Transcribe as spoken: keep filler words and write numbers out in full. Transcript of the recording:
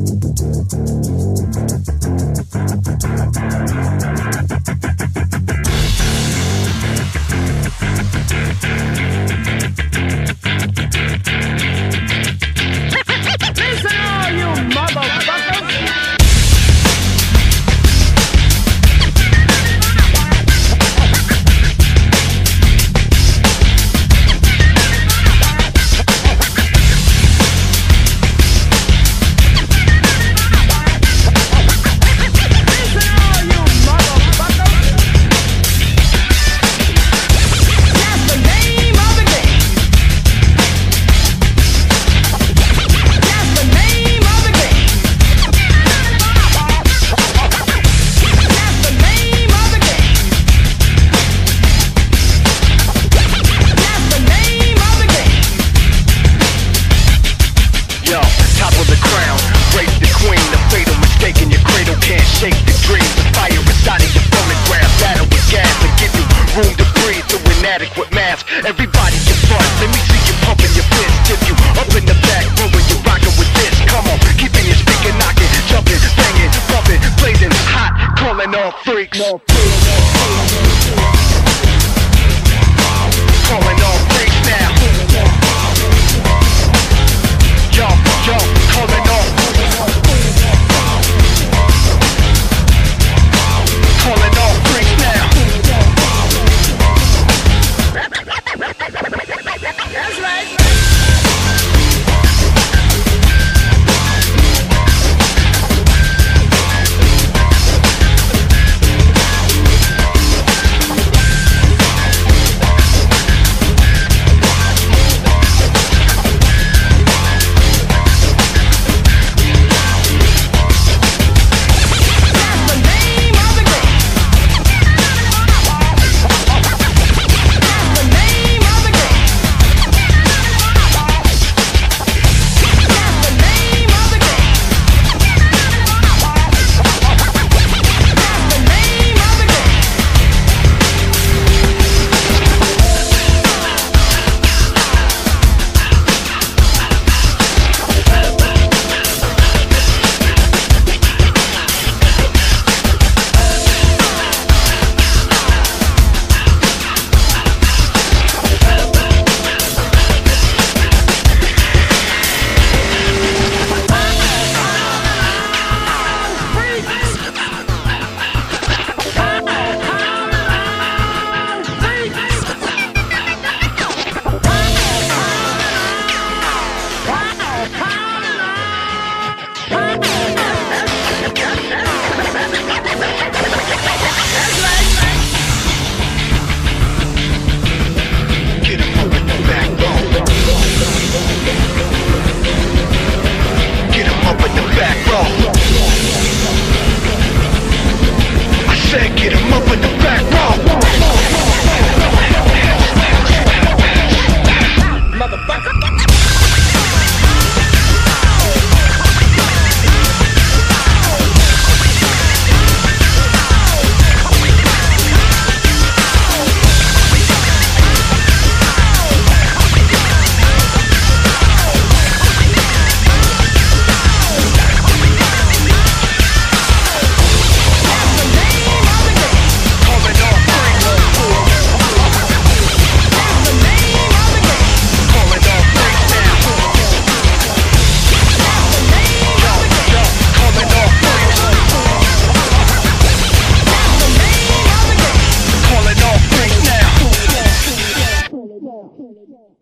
Everybody get fun, let me see you pumping your fist. If you up in the back room when you're rocking with this, come on, keeping your speaker knocking, jumping, banging, bumping, blazing hot, calling all freaks. Calling all freaks now. Yo, yo, calling all calling all freaks now. That's right. Cool it down.